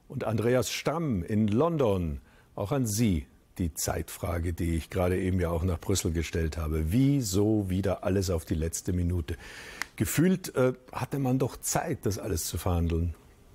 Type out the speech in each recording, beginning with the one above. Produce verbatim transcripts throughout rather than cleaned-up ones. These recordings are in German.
Und Andreas Stamm in London, auch an Sie die Zeitfrage, die ich gerade eben ja auch nach Brüssel gestellt habe. Wieso wieder alles auf die letzte Minute? Gefühlt äh, hatte man doch Zeit, das alles zu verhandeln.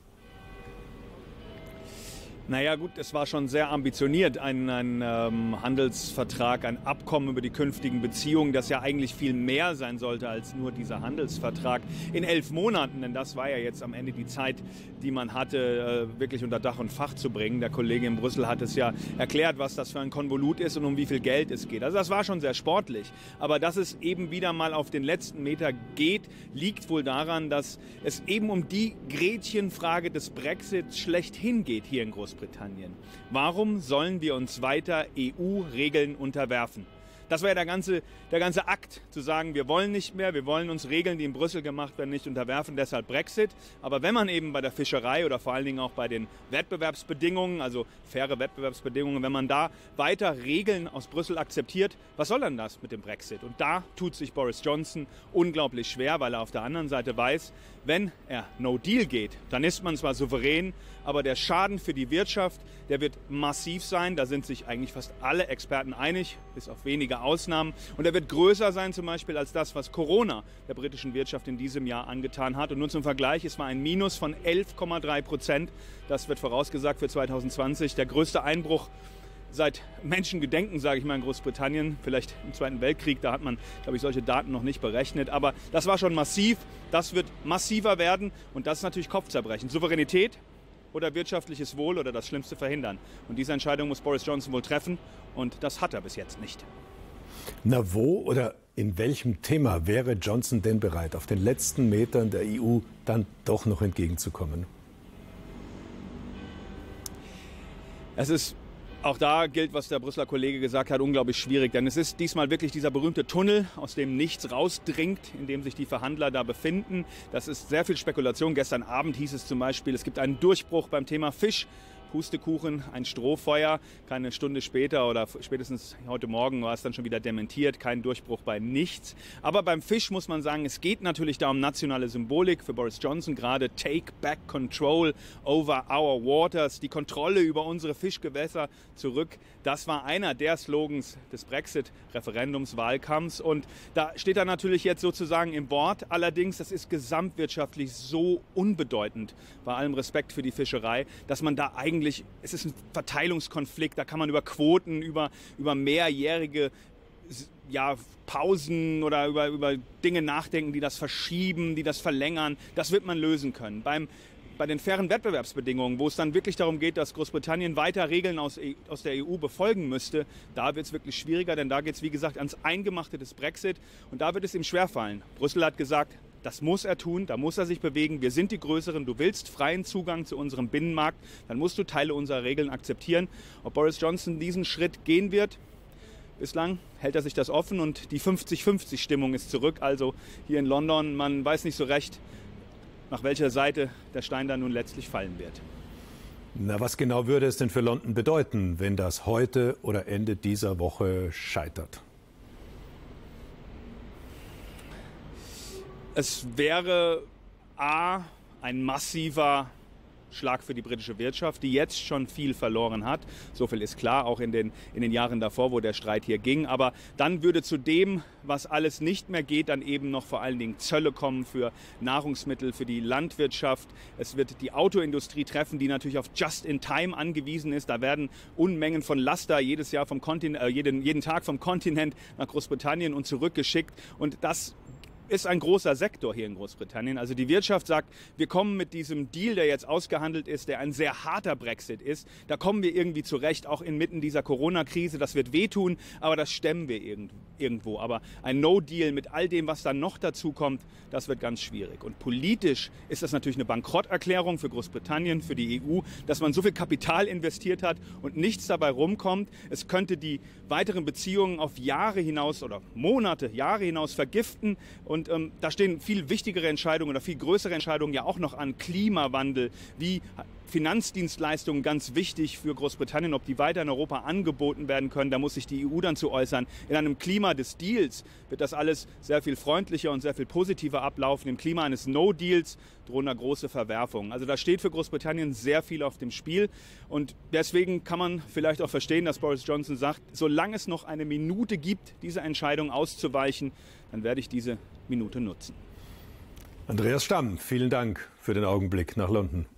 Naja gut, es war schon sehr ambitioniert, ein, ein ähm, Handelsvertrag, ein Abkommen über die künftigen Beziehungen, das ja eigentlich viel mehr sein sollte als nur dieser Handelsvertrag in elf Monaten. Denn das war ja jetzt am Ende die Zeit, die man hatte, äh, wirklich unter Dach und Fach zu bringen. Der Kollege in Brüssel hat es ja erklärt, was das für ein Konvolut ist und um wie viel Geld es geht. Also das war schon sehr sportlich. Aber dass es eben wieder mal auf den letzten Meter geht, liegt wohl daran, dass es eben um die Gretchenfrage des Brexit schlechthin geht hier in Großbritannien. Großbritannien. Warum sollen wir uns weiter E U-Regeln unterwerfen? Das war ja der ganze, der ganze Akt, zu sagen, wir wollen nicht mehr, wir wollen uns Regeln, die in Brüssel gemacht werden, nicht unterwerfen, deshalb Brexit. Aber wenn man eben bei der Fischerei oder vor allen Dingen auch bei den Wettbewerbsbedingungen, also faire Wettbewerbsbedingungen, wenn man da weiter Regeln aus Brüssel akzeptiert, was soll dann das mit dem Brexit? Und da tut sich Boris Johnson unglaublich schwer, weil er auf der anderen Seite weiß, wenn er No Deal geht, dann ist man zwar souverän, aber der Schaden für die Wirtschaft, der wird massiv sein. Da sind sich eigentlich fast alle Experten einig, bis auf wenige Ausnahmen. Und er wird größer sein zum Beispiel als das, was Corona der britischen Wirtschaft in diesem Jahr angetan hat. Und nur zum Vergleich, es war ein Minus von elf Komma drei Prozent. Das wird vorausgesagt für zwanzig zwanzig. Der größte Einbruch seit Menschengedenken, sage ich mal, in Großbritannien. Vielleicht im Zweiten Weltkrieg, da hat man, glaube ich, solche Daten noch nicht berechnet. Aber das war schon massiv. Das wird massiver werden. Und das ist natürlich Kopfzerbrechen. Souveränität oder wirtschaftliches Wohl oder das Schlimmste verhindern. Und diese Entscheidung muss Boris Johnson wohl treffen. Und das hat er bis jetzt nicht. Na, wo oder in welchem Thema wäre Johnson denn bereit, auf den letzten Metern der E U dann doch noch entgegenzukommen? Es ist, auch da gilt, was der Brüsseler Kollege gesagt hat, unglaublich schwierig. Denn es ist diesmal wirklich dieser berühmte Tunnel, aus dem nichts rausdringt, in dem sich die Verhandler da befinden. Das ist sehr viel Spekulation. Gestern Abend hieß es zum Beispiel, es gibt einen Durchbruch beim Thema Fisch. Pustekuchen, ein Strohfeuer. Keine Stunde später oder spätestens heute Morgen war es dann schon wieder dementiert. Kein Durchbruch bei nichts. Aber beim Fisch muss man sagen, es geht natürlich da um nationale Symbolik für Boris Johnson. Gerade Take Back Control over our waters. Die Kontrolle über unsere Fischgewässer zurück. Das war einer der Slogans des Brexit-Referendumswahlkampfs. Und da steht er natürlich jetzt sozusagen im Wort. Allerdings, das ist gesamtwirtschaftlich so unbedeutend, bei allem Respekt für die Fischerei, dass man da eigentlich es ist ein Verteilungskonflikt, da kann man über Quoten, über, über mehrjährige ja, Pausen oder über, über Dinge nachdenken, die das verschieben, die das verlängern. Das wird man lösen können. Beim, bei den fairen Wettbewerbsbedingungen, wo es dann wirklich darum geht, dass Großbritannien weiter Regeln aus, aus der E U befolgen müsste, da wird es wirklich schwieriger, denn da geht es, wie gesagt, ans Eingemachte des Brexit und da wird es ihm schwerfallen. Brüssel hat gesagt, das muss er tun, da muss er sich bewegen. Wir sind die Größeren, du willst freien Zugang zu unserem Binnenmarkt, dann musst du Teile unserer Regeln akzeptieren. Ob Boris Johnson diesen Schritt gehen wird, bislang hält er sich das offen und die fünfzig fünfzig Stimmung ist zurück. Also hier in London, man weiß nicht so recht, nach welcher Seite der Stein dann nun letztlich fallen wird. Na, was genau würde es denn für London bedeuten, wenn das heute oder Ende dieser Woche scheitert? Es wäre A, ein massiver Schlag für die britische Wirtschaft, die jetzt schon viel verloren hat. So viel ist klar, auch in den, in den Jahren davor, wo der Streit hier ging. Aber dann würde zu dem, was alles nicht mehr geht, dann eben noch vor allen Dingen Zölle kommen für Nahrungsmittel, für die Landwirtschaft. Es wird die Autoindustrie treffen, die natürlich auf Just-in-Time angewiesen ist. Da werden Unmengen von Laster jedes Jahr vom Kontinent, äh, jeden, jeden Tag vom Kontinent nach Großbritannien und zurückgeschickt. Und das ist ein großer Sektor hier in Großbritannien. Also die Wirtschaft sagt, wir kommen mit diesem Deal, der jetzt ausgehandelt ist, der ein sehr harter Brexit ist, da kommen wir irgendwie zurecht, auch inmitten dieser Corona-Krise. Das wird wehtun, aber das stemmen wir irgendwo. Aber ein No-Deal mit all dem, was dann noch dazu kommt, das wird ganz schwierig. Und politisch ist das natürlich eine Bankrotterklärung für Großbritannien, für die E U, dass man so viel Kapital investiert hat und nichts dabei rumkommt. Es könnte die weiteren Beziehungen auf Jahre hinaus oder Monate, Jahre hinaus vergiften. Und ähm, da stehen viel wichtigere Entscheidungen oder viel größere Entscheidungen ja auch noch an. Klimawandel, wie Finanzdienstleistungen ganz wichtig für Großbritannien, ob die weiter in Europa angeboten werden können. Da muss sich die E U dann zu äußern. In einem Klima des Deals wird das alles sehr viel freundlicher und sehr viel positiver ablaufen. Im Klima eines No-Deals drohen da große Verwerfungen. Also da steht für Großbritannien sehr viel auf dem Spiel. Und deswegen kann man vielleicht auch verstehen, dass Boris Johnson sagt, solange es noch eine Minute gibt, diese Entscheidung auszuweichen, dann werde ich diese Minute nutzen. Andreas Stamm, vielen Dank für den Augenblick nach London.